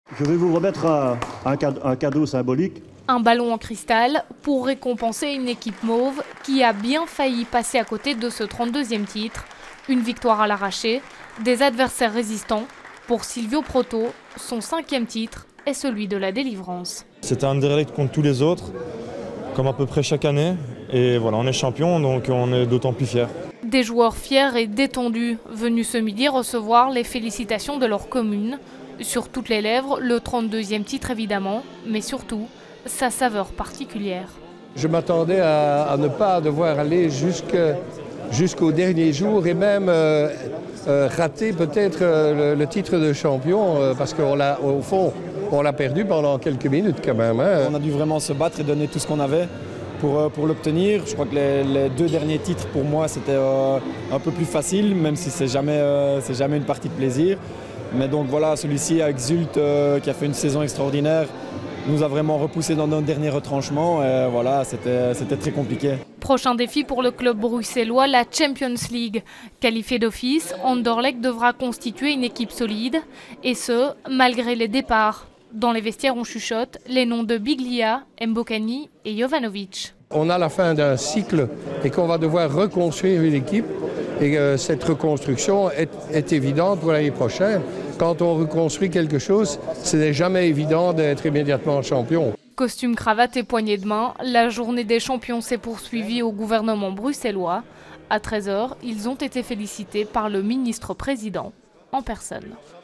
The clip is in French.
Je vais vous remettre un cadeau symbolique. Un ballon en cristal pour récompenser une équipe mauve qui a bien failli passer à côté de ce 32e titre. Une victoire à l'arraché, des adversaires résistants. Pour Silvio Proto, son 5e titre est celui de la délivrance. C'était un derrière contre tous les autres, comme à peu près chaque année. Et voilà, on est champion, donc on est d'autant plus fiers. Des joueurs fiers et détendus, venus ce midi recevoir les félicitations de leur commune. Sur toutes les lèvres, le 32e titre évidemment, mais surtout, sa saveur particulière. Je m'attendais à ne pas devoir aller jusqu'au dernier jour et même rater peut-être le titre de champion parce qu'au fond, on l'a perdu pendant quelques minutes quand même. Hein. On a dû vraiment se battre et donner tout ce qu'on avait pour l'obtenir. Je crois que les 2 derniers titres pour moi c'était un peu plus facile, même si c'est jamais une partie de plaisir. Mais donc voilà, celui-ci avec Zult qui a fait une saison extraordinaire nous a vraiment repoussé dans nos derniers retranchements. Et voilà, c'était très compliqué. Prochain défi pour le club bruxellois, la Champions League. Qualifié d'office, Anderlecht devra constituer une équipe solide, et ce, malgré les départs. Dans les vestiaires, on chuchote les noms de Biglia, Mbokani et Jovanovic. On a la fin d'un cycle et qu'on va devoir reconstruire une équipe. Et cette reconstruction est évidente pour l'année prochaine. Quand on reconstruit quelque chose, ce n'est jamais évident d'être immédiatement champion. Costume, cravate et poignée de main, la journée des champions s'est poursuivie au gouvernement bruxellois. À 13 h, ils ont été félicités par le ministre-président en personne.